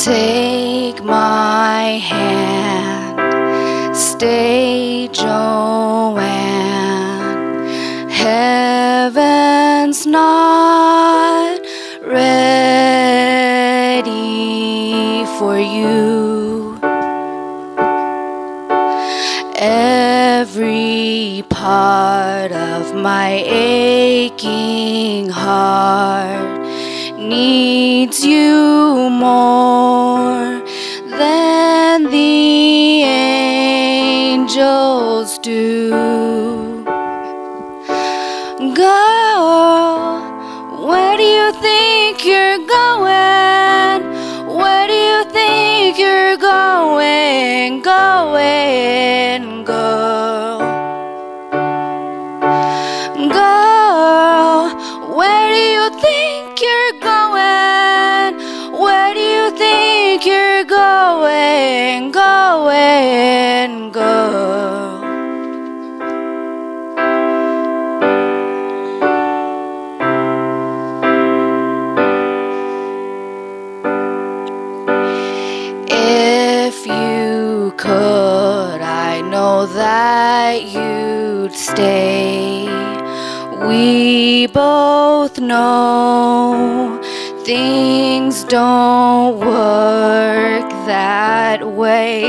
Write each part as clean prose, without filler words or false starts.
Take my hand, stay Joanne. Heaven's not ready for you. Every part of my aching heart needs you more than the angels do. Girl, where do you think you're going? Where do you think you're going, girl? Girl, where do you think you're going? Where do you think you're going, girl? If you could, I know that you'd stay. We both know things don't work that way.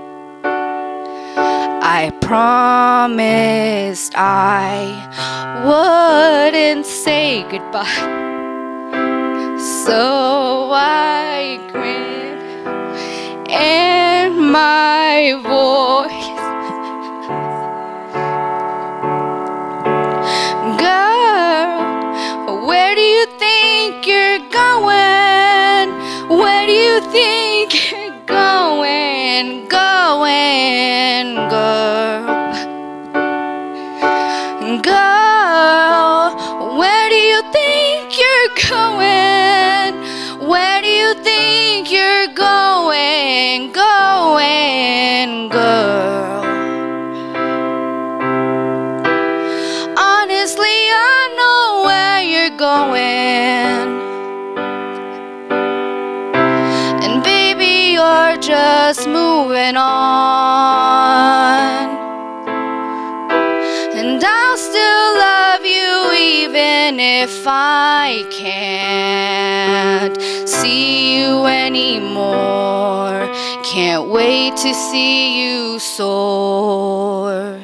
I promised I wouldn't say goodbye, so I grinned and my voice. Girl, where do you think you're going? Where do you think you're going, girl? Girl, where do you think you're going? Where do you think you're going, girl? Honestly, I know where you're going, and baby, you're just moving on. And I'll still love you even if I can't see you anymore. Can't wait to see you soar.